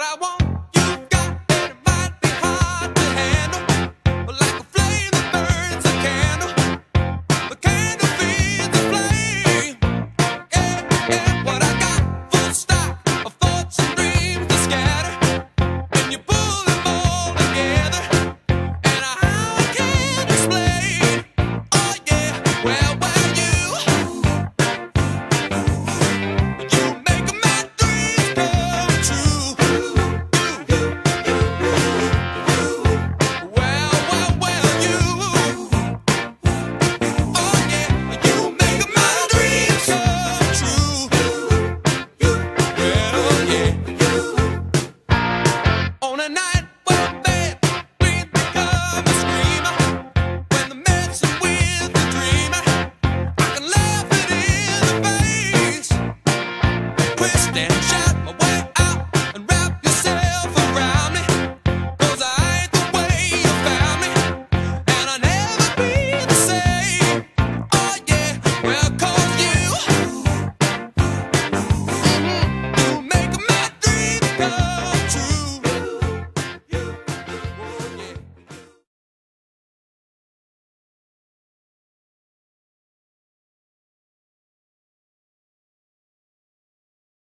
I want you've got, and it might be hard to handle, but like a flame that burns a candle, the candle feeds the flame. Yeah, yeah, what I got, full stock of thoughts and dreams to scatter, and you pull them all together, and how I can't explain. Oh yeah, well, you make my dreams come true. Well, you. Oh yeah, you make my dreams come true. Well, yeah. On a night when bad dreams become a screamer, when the messing with the dreamer, I can laugh it in the face, twist and shout.